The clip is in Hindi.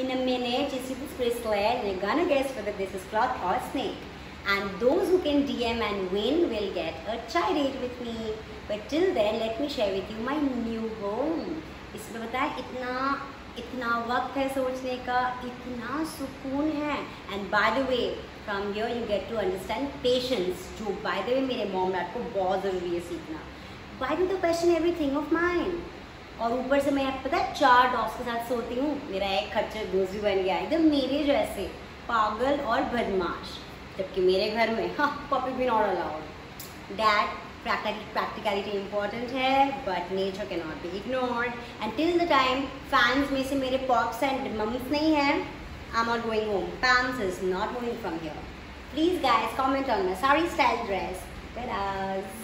In a minute, you see this bracelet and you're gonna guess whether this is cloth or snake. And those who can DM and win will get a chai date with me. But till then, let me share with you my new home. इसमें बताया इतना वक्त है सोचने का, इतना सुकून है. And by the way, from here you get to understand patience, जो by the way मेरे मॉम डैड को बहुत ज़रूरी है सीखना. Why do they question everything of mine? और ऊपर से मैं पता है 4 डॉग्स के साथ सोती हूँ. मेरा एक खच्चर दोस्त भी बन गया एकदम मेरे जैसे पागल और बदमाश. जबकि मेरे घर में पपी भी not allowed. Dad practicality important है but nature can not be ignored. And till the time fans में से मेरे पॉप्स एंड मम्स नहीं है, I am not going home. Pam's is not moving from here. Please guys comment on my sari style dress.